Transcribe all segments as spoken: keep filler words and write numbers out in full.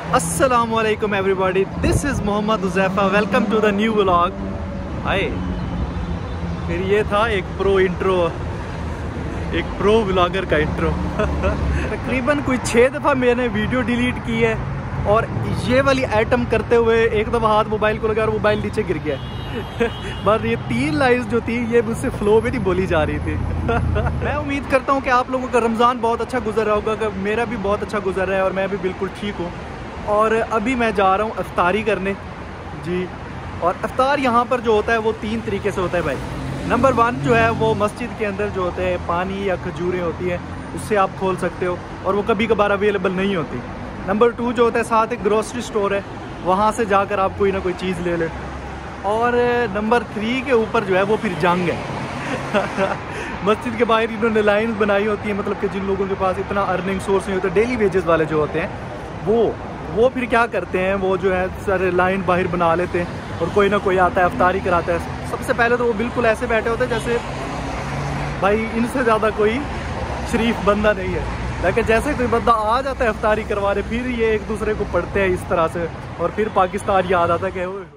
अस्सलामुअलैकुम everybody, this is Mohammed Huzaifa. Welcome to the new vlog. Hi, फिर ये था एक प्रो इंट्रो, एक प्रो व्लॉगर का इंट्रो। तकरीबन कोई छः दफ़ा मैंने वीडियो डिलीट की है और ये वाली आइटम करते हुए एक दफ़ा हाथ मोबाइल को लगा और मोबाइल नीचे गिर गया। बस ये तीन लाइन्स जो थी ये मुझसे फ्लो में नहीं बोली जा रही थी। मैं उम्मीद करता हूँ कि आप लोगों का रमज़ान बहुत अच्छा गुजर रहा होगा, कि मेरा भी बहुत अच्छा गुजर रहा है और मैं भी बिल्कुल ठीक हूँ। और अभी मैं जा रहा हूँ इफ्तारी करने जी। और इफ्तार यहाँ पर जो होता है वो तीन तरीके से होता है भाई। नंबर वन जो है वो मस्जिद के अंदर जो होते हैं पानी या खजूरें होती हैं उससे आप खोल सकते हो और वो कभी कभार अवेलेबल नहीं होती। नंबर टू जो होता है साथ एक ग्रोसरी स्टोर है, वहाँ से जाकर आप कोई ना कोई चीज़ ले लें। और नंबर थ्री के ऊपर जो है वो फिर जंग है। मस्जिद के बाहर इन्होंने लाइन्स बनाई होती हैं, मतलब कि जिन लोगों के पास इतना अर्निंग सोर्स नहीं होता, डेली वेजेस वाले जो होते हैं वो वो फिर क्या करते हैं, वो जो है सारे लाइन बाहर बना लेते हैं और कोई ना कोई आता है इफ्तारी कराता है। सबसे पहले तो वो बिल्कुल ऐसे बैठे होते हैं जैसे भाई इनसे ज़्यादा कोई शरीफ बंदा नहीं है, लेकिन जैसे कोई बंदा आ जाता है इफ्तारी करवाने फिर ये एक दूसरे को पढ़ते हैं इस तरह से और फिर पाकिस्तान याद आता है कि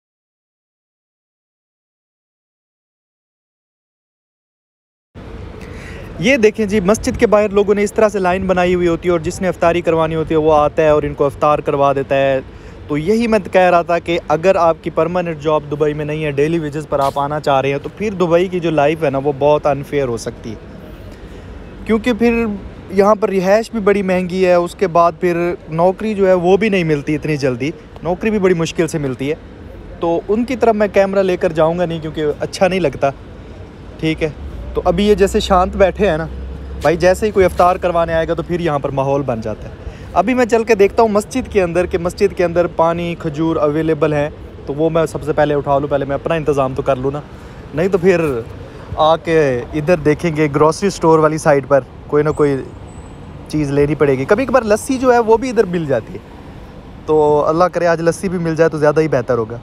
ये देखें जी, मस्जिद के बाहर लोगों ने इस तरह से लाइन बनाई हुई होती है और जिसने इफ्तारी करवानी होती है वो आता है और इनको इफ्तार करवा देता है। तो यही मैं कह रहा था कि अगर आपकी परमानेंट जॉब दुबई में नहीं है, डेली वेजेस पर आप आना चाह रहे हैं, तो फिर दुबई की जो लाइफ है ना वो बहुत अनफेयर हो सकती है, क्योंकि फिर यहाँ पर रिहाइश भी बड़ी महंगी है। उसके बाद फिर नौकरी जो है वो भी नहीं मिलती इतनी जल्दी, नौकरी भी बड़ी मुश्किल से मिलती है। तो उनकी तरफ मैं कैमरा लेकर जाऊँगा नहीं, क्योंकि अच्छा नहीं लगता। ठीक है, तो अभी ये जैसे शांत बैठे हैं ना भाई, जैसे ही कोई इफ्तार करवाने आएगा तो फिर यहाँ पर माहौल बन जाता है। अभी मैं चल के देखता हूँ मस्जिद के अंदर कि मस्जिद के अंदर पानी खजूर अवेलेबल हैं, तो वो मैं सबसे पहले उठा लूँ। पहले मैं अपना इंतज़ाम तो कर लूँ ना, नहीं तो फिर आके इधर देखेंगे ग्रॉसरी स्टोर वाली साइड पर कोई ना कोई चीज़ लेनी पड़ेगी। कभी कभार लस्सी जो है वो भी इधर मिल जाती है, तो अल्लाह करे आज लस्सी भी मिल जाए तो ज़्यादा ही बेहतर होगा।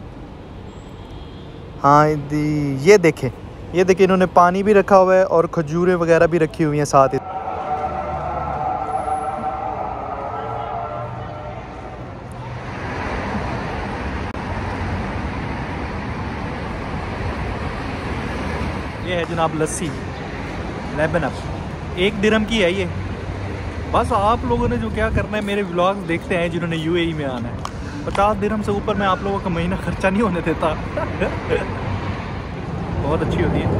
हाँ ये देखें, ये देखिए इन्होंने पानी भी रखा हुआ है और खजूरें वगैरह भी रखी हुई हैं साथ ही। ये है जनाब लस्सी लेबन अप, एक दिरहम की है ये। बस आप लोगों ने जो क्या करना है, मेरे व्लॉग देखते हैं जिन्होंने यूएई में आना है, पचास दिरहम से ऊपर मैं आप लोगों का महीना खर्चा नहीं होने देता। बहुत अच्छी होती है।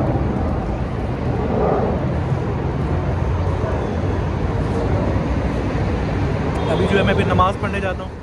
अभी जो है मैं फिर नमाज़ पढ़ने जाता हूँ।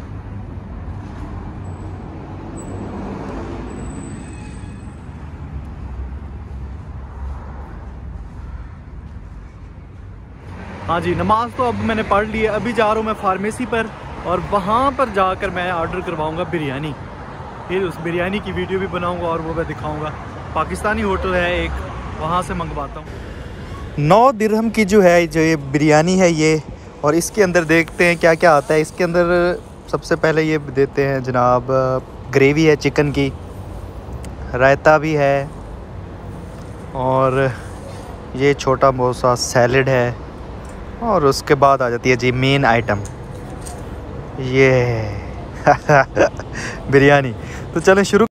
हाँ जी, नमाज तो अब मैंने पढ़ ली है। अभी जा रहा हूँ मैं फार्मेसी पर और वहाँ पर जाकर मैं ऑर्डर करवाऊँगा बिरयानी। फिर उस बिरयानी की वीडियो भी बनाऊँगा और वो मैं दिखाऊँगा। पाकिस्तानी होटल है एक, वहाँ से मंगवाता हूँ। नौ दिरहम की जो है जो ये बिरयानी है ये, और इसके अंदर देखते हैं क्या क्या आता है। इसके अंदर सबसे पहले ये देते हैं जनाब ग्रेवी है चिकन की, रायता भी है और ये छोटा बहुत सा सैलड है, और उसके बाद आ जाती है जी मेन आइटम ये बिरयानी। तो चलें शुरू।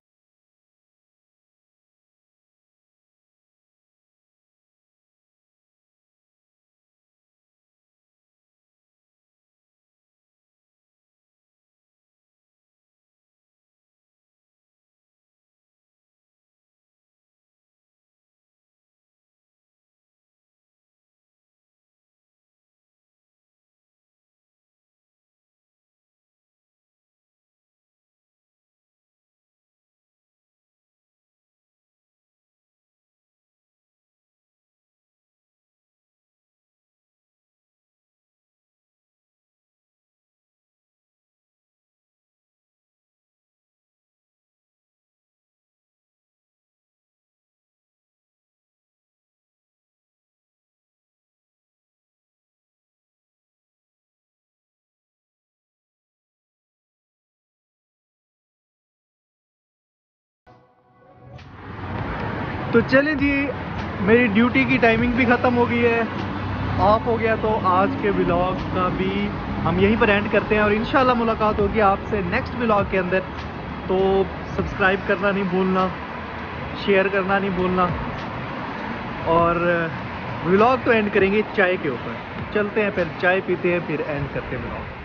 तो चलें जी, मेरी ड्यूटी की टाइमिंग भी ख़त्म हो गई है, ऑफ हो गया, तो आज के व्लॉग का भी हम यहीं पर एंड करते हैं और इंशाल्लाह मुलाकात होगी आपसे नेक्स्ट व्लॉग के अंदर। तो सब्सक्राइब करना नहीं भूलना, शेयर करना नहीं भूलना, और व्लॉग तो एंड करेंगे चाय के ऊपर। चलते हैं फिर, चाय पीते हैं, फिर एंड करते हैं व्लॉग।